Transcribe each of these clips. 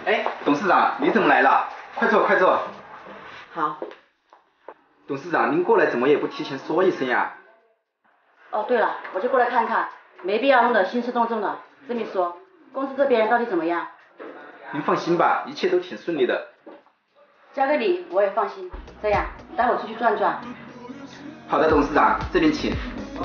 哎，董事长，你怎么来了？快坐，快坐。 好。 董事长，您过来怎么也不提前说一声呀？ 哦，对了，我就过来看看，没必要弄得兴师动众的。这么说，公司这边到底怎么样？ 您放心吧，一切都挺顺利的。 交给你，我也放心。这样，带我出去转转。 好的，董事长，这边请。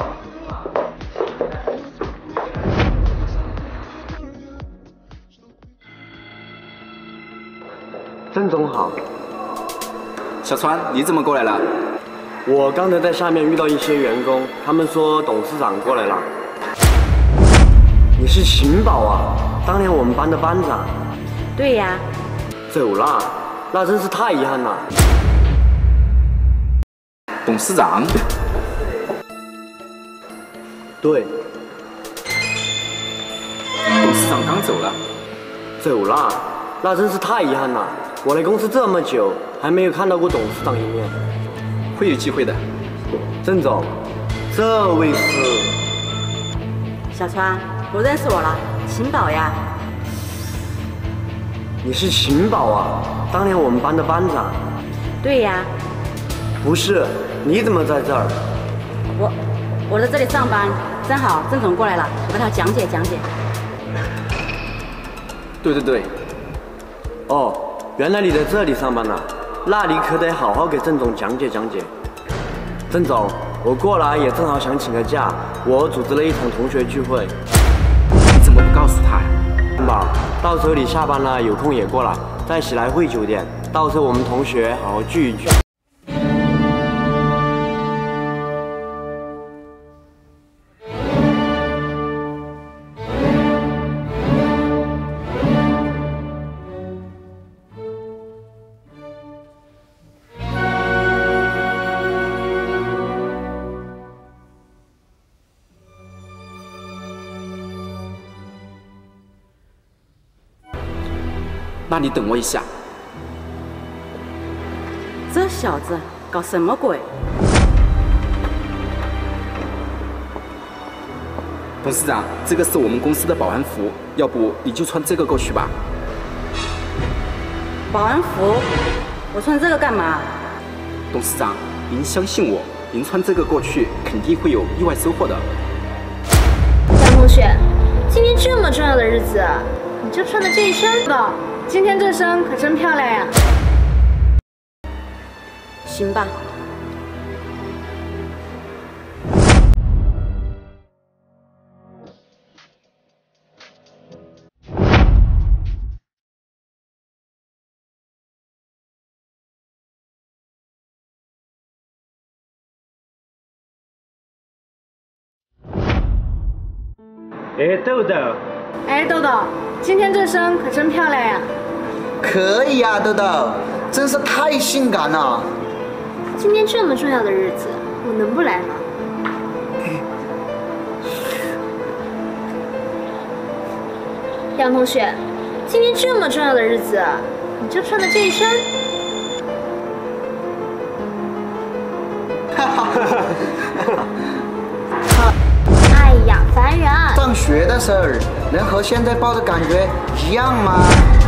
郑总好。 小川，你怎么过来了？ 我刚才在下面遇到一些员工，他们说董事长过来了。你是秦宝啊，当年我们班的班长。 对呀。 走了，那真是太遗憾了。 董事长？ 对。 董事长刚走了。 走了，那真是太遗憾了。我来公司这么久，还没有看到过董事长一面。 会有机会的。 郑总，这位是…… 小川，不认识我了，秦宝呀。 你是秦宝啊，当年我们班的班长。 对呀。 不是，你怎么在这儿？ 我在这里上班，正好郑总过来了，我给他讲解讲解。 对。 哦，原来你在这里上班呢，那你可得好好给郑总讲解讲解。郑总，我过来也正好想请个假，我组织了一场同学聚会。 你怎么不告诉他呀？ 郑宝，到时候你下班了有空也过来，在喜来汇酒店，到时候我们同学好好聚一聚。 那你等我一下。 这小子搞什么鬼？ 董事长，这个是我们公司的保安服，要不你就穿这个过去吧。 保安服？我穿这个干嘛？ 董事长，您相信我，您穿这个过去肯定会有意外收获的。 杨同学，今天这么重要的日子，你就穿的这一身的。今天这身可真漂亮呀！ 行吧。 哎，豆豆。 哎，豆豆，今天这身可真漂亮呀！ 可以呀，豆豆，真是太性感了。 今天这么重要的日子，我能不来吗？杨同学，今天这么重要的日子，你就穿的这一身。哎呀，烦人！ 上学的事儿，能和现在抱的感觉一样吗？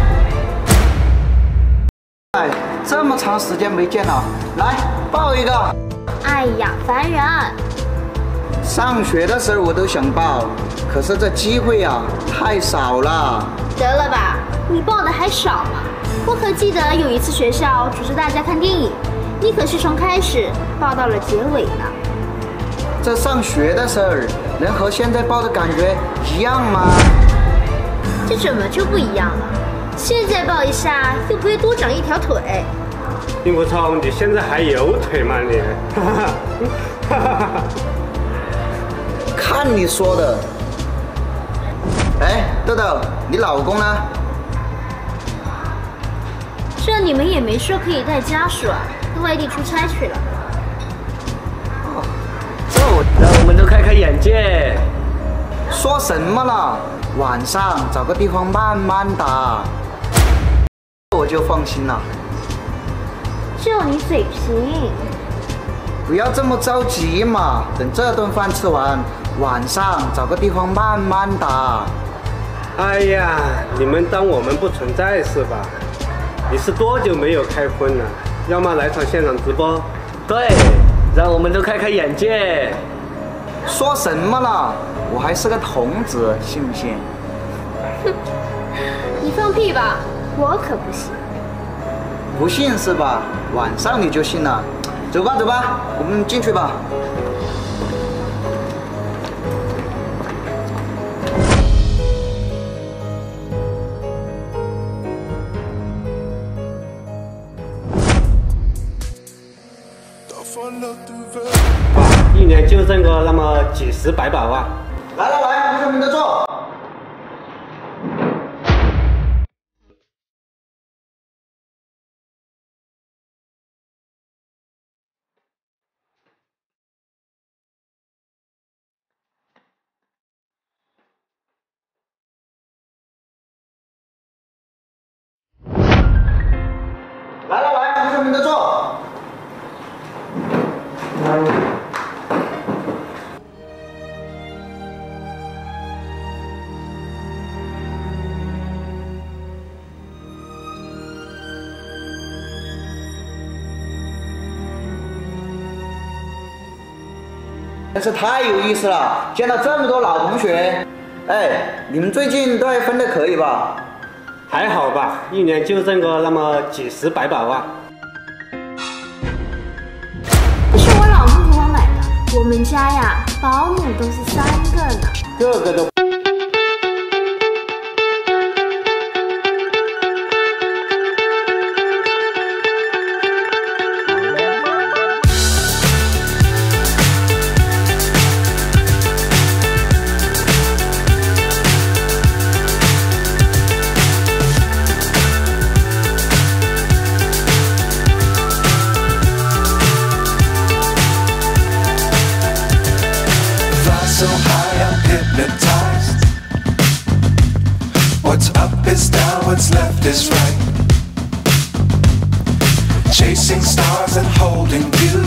哎，这么长时间没见了，来抱一个。 哎呀，烦人！ 上学的时候我都想抱，可是这机会啊太少了。 得了吧，你抱的还少吗？我可记得有一次学校组织大家看电影，你可是从开始抱到了结尾呢。 这上学的事儿，能和现在抱的感觉一样吗？ 这怎么就不一样了？现在抱一下，又不会多长一条腿。 令狐冲，你现在还有腿吗你？ 看你说的。哎，豆豆，你老公呢？ 这你们也没说可以带家属啊，到外地出差去了。 让我们都开开眼界。 说什么了？晚上找个地方慢慢打，我就放心了。 就你嘴贫， 不要这么着急嘛，等这顿饭吃完，晚上找个地方慢慢打。 哎呀，你们当我们不存在是吧？你是多久没有开荤了？要么来场现场直播。 对，让我们都开开眼界。 说什么了？我还是个童子，信不信？ 哼，你放屁吧，我可不信。 不信是吧？晚上你就信了。走吧走吧，我们进去吧。 一年就挣个那么几十百把万。 来来来，同学们都坐。来来来，同学们都坐。真是太有意思了，见到这么多老同学。哎，你们最近都还分的可以吧？ 还好吧，一年就挣个那么几十百把万。 这是我老公给我买的，我们家呀，保姆都是3个呢。 个个都。 So high, I'm hypnotized. What's up is down, what's left is right. Chasing stars and holding you.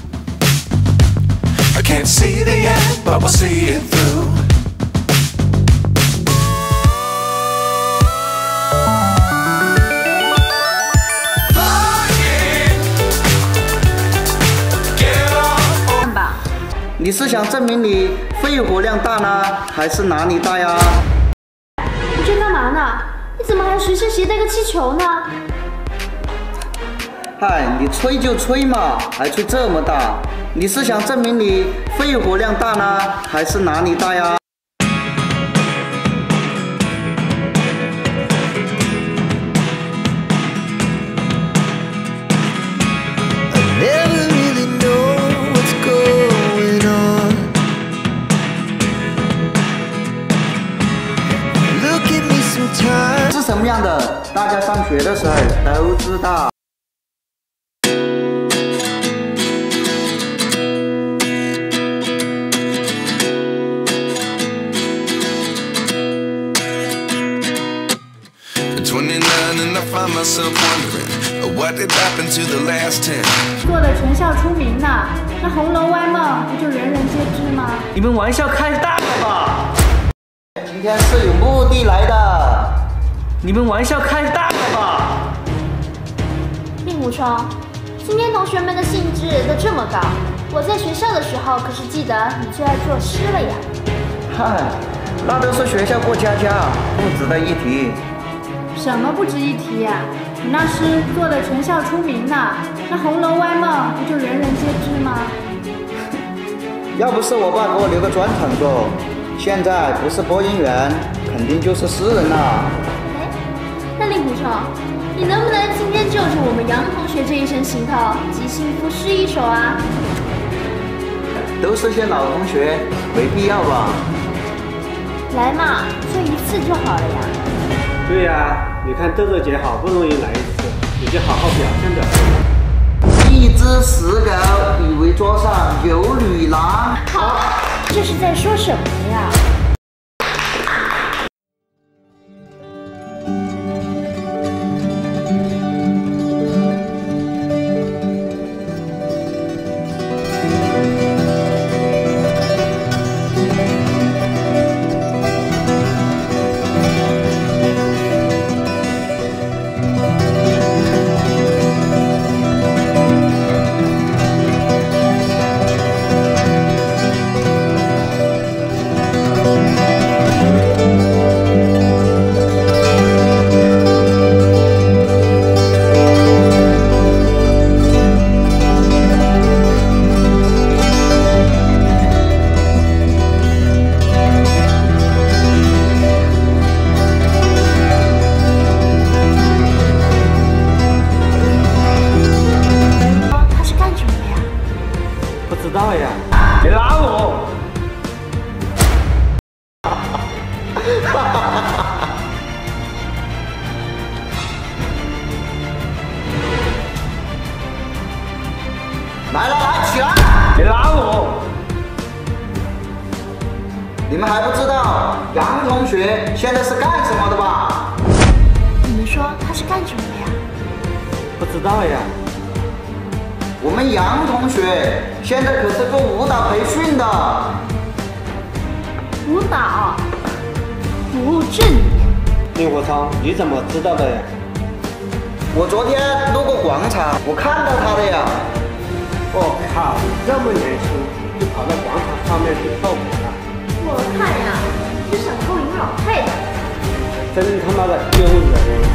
I can't see the end, but we'll see it through. Get off. 你是想证明你肺活量大呢，还是哪里大呀？ 你这干嘛呢？你怎么还随身携带个气球呢？ 嗨，你吹就吹嘛，还吹这么大？你是想证明你肺活量大呢，还是哪里大呀？是什么样的？大家上学的时候都知道。 做的全校出名呢，那红楼歪梦不就人人皆知吗？ 你们玩笑开大了吧？ 今天是有目的来的。 你们玩笑开大了吧？ 令狐冲，今天同学们的兴致都这么高，我在学校的时候可是记得你最爱作诗了呀。 嗨，那都是学校过家家，不值得一提。 什么不值一提呀？你那诗做的全校出名呢，那红楼歪梦不就人人皆知吗？ 要不是我爸给我留个专场做，现在不是播音员，肯定就是诗人了。 哎，那令狐冲，你能不能今天就着我们杨同学这一身行头，即兴赋诗一首啊？ 都是些老同学，没必要吧？ 来嘛，就一次就好了呀。 对呀，你看豆豆姐好不容易来一次，你就好好表现表现。 一只死狗以为桌上有女郎。 好，这是在说什么呀？ 来来来，起来！ 别拉我！ 你们还不知道杨同学现在是干什么的吧？ 你们说他是干什么的呀？ 不知道呀。 我们杨同学现在可是做舞蹈培训的。 舞蹈，不务正业。 令狐冲，你怎么知道的呀？ 我昨天路过广场，我看到他的呀。 我靠，这么年轻就跑到广场上面去跳舞了， 我看呀，是想勾引老太太。 真他妈的丢人！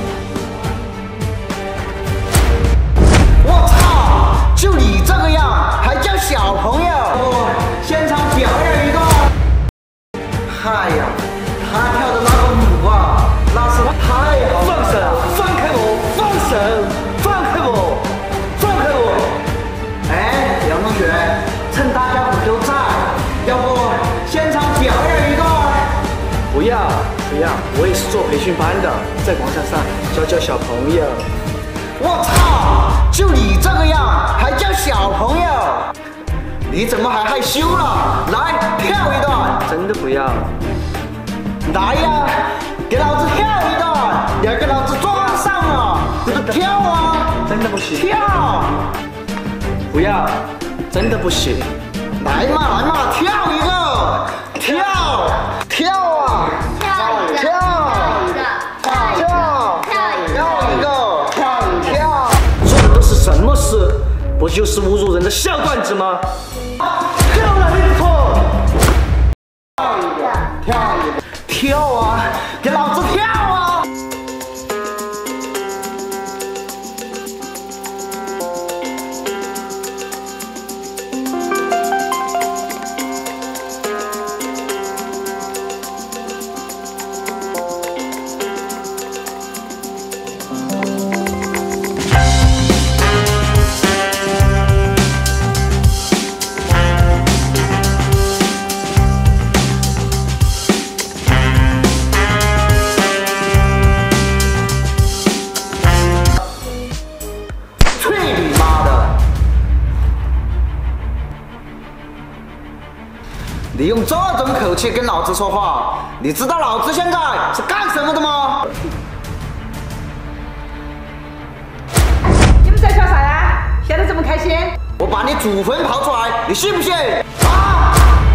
我操！就你这个样，还叫小朋友？现场表演一个。哎呀，他跳的那个舞啊，那是太好了！ 放手！放开我！放手！放开我！放开我！ 哎，杨同学，趁大家伙都在，要不现场表演一个？ 不要不要，我也是做培训班的，在广场上教小朋友。 我操！就你这个样，还叫小朋友？你怎么还害羞了？来跳一段！ 真的不要。 来呀，给老子跳一段！你还给老子装上了，你就跳啊！ 真的不行。 跳！ 不要，真的不行。 来嘛来嘛，跳一个！跳！跳啊！ 跳一个，跳一个， 跳一个！跳！ 做的都是什么事？不就是侮辱人的小段子吗？跳了，令狐冲！ 跳啊！给老子跳啊！你用这种口气跟老子说话，你知道老子现在是干什么的吗？ 你们在笑啥呀？笑得这么开心？ 我把你祖坟刨出来，你信不信？啊！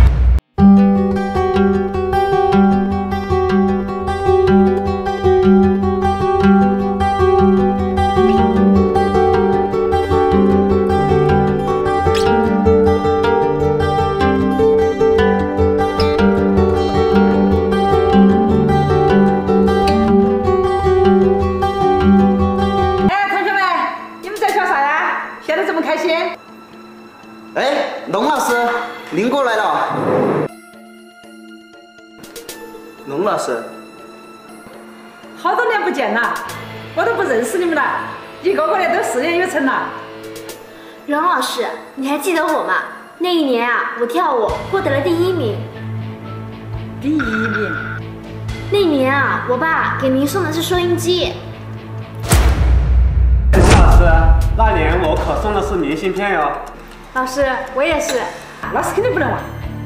哎，龙老师，您过来了。 龙老师， 好多年不见了，我都不认识你们了，一个个的都事业有成了。 荣老师，你还记得我吗？那一年啊，我跳舞获得了第1名。 第1名。 那年啊，我爸给您送的是收音机。 龙老师，那年我可送的是明信片哟。 老师，我也是。 那是肯定不能忘。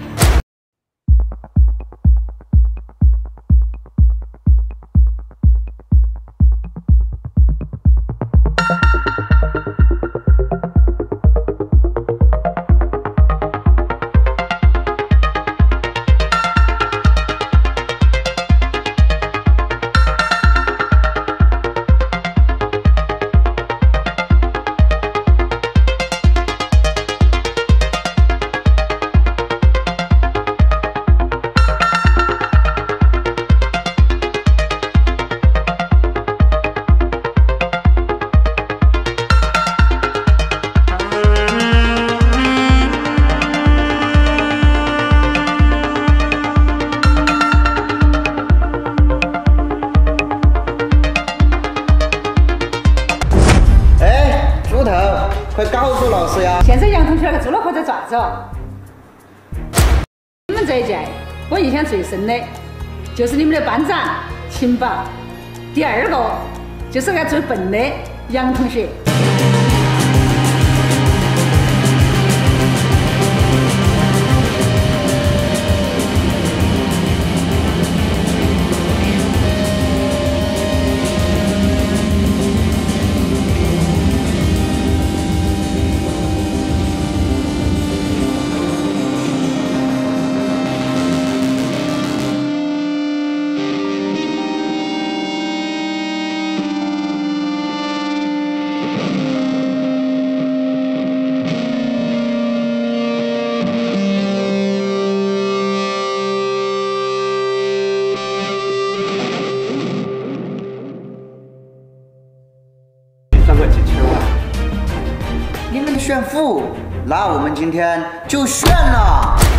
快告诉老师呀！ 现在杨同学那个朱老虎在抓着。你们这一届，我印象最深的就是你们的班长秦宝，第2个就是那个最笨的杨同学。 炫富，那我们今天就炫了。